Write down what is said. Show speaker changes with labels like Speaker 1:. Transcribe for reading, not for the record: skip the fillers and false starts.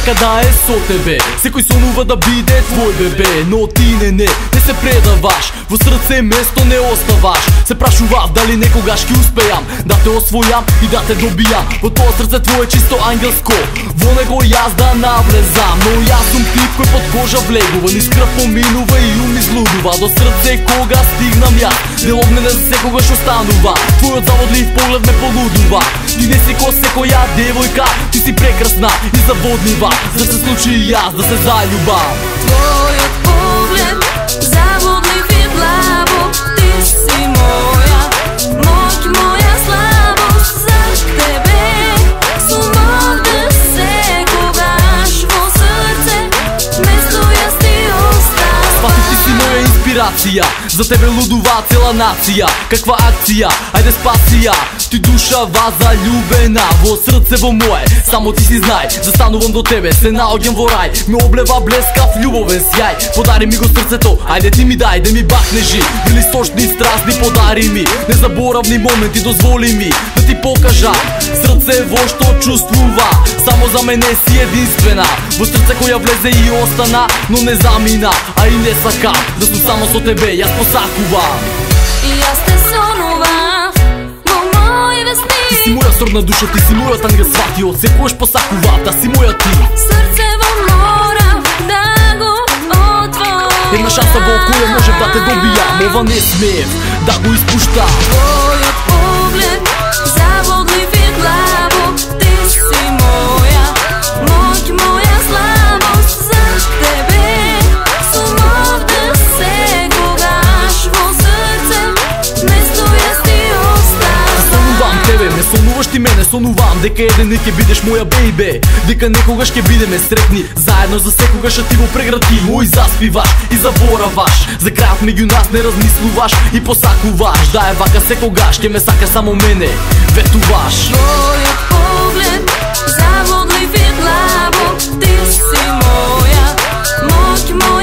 Speaker 1: сака да е со тебе. Секој сонува да биде твој бебе, но ти не се предаваш, во срце место не оставаш. Се прашував дали некогаш ќе успеам да те освојам и да те добијам. Во тоа срце твое чисто ангелско, во него јас да навлезам. Но јас сум тип кој под кожа влегува, низ крв поминува и ум излудува. До срце кога стигнам јас, делот мене за секогаш останува. Твојот заводлив поглед ме полудува. Ти не си ко секоја девојка, ти си прекрасна и заводлива. За да се случи јас да се заљубам.
Speaker 2: Твојот поглед заводлив и блабо, ти си моја моќ, моја слабост. За тебе сум овде секогаш, во срце место јас ти оставам.
Speaker 1: Свати ти си моја инспирација, за тебе лудува цела нација. Каква акција, ајде спаси ја. Ти душава заљубена во срцево мое, само ти си знај. Застанувам до тебе, се наоѓам во рај. Ме облева блескав љубовен сјај. Подари ми го срцето, ајде ти ми дај да ми бахнежи. Били сочни страстни подари ми, незаборавни моменти дозволи ми да ти покажам. Срцево што чувствува, само за мене си единствена. Во срце која влезе и остана, но не замина, а и не сакам да сум само со тебе, јас посакувам.
Speaker 2: И јас те сонував во мои весни.
Speaker 1: Ти си моја сродна душа, ти си мојот ангел сватиот, секојаш посакував да си моја ти.
Speaker 2: Срцево морав да го отворам.
Speaker 1: Една шанса во која можев да те добијам, ова не смеев да го испуштам.
Speaker 2: Твојот поглед заводлив и блабо, ти си моја моќ, моја слабост. За тебе сум овде секогаш, во срце место јас ти оставам.
Speaker 1: Сонувам тебе, ме сонуваш ти мене, сонувам дека еден ден ќе бидеш моја бејбе, дека некогаш ќе бидеме сретни заедно за секогаш, а ти во прегради мој заспиваш и забораваш. За крајот меѓу нас не размислуваш и посакуваш. Да е вака секогаш, ќе ме сака само мене, ветуваш.
Speaker 2: Твојот поглед заводлив и блабо, ти си моја моќ, моја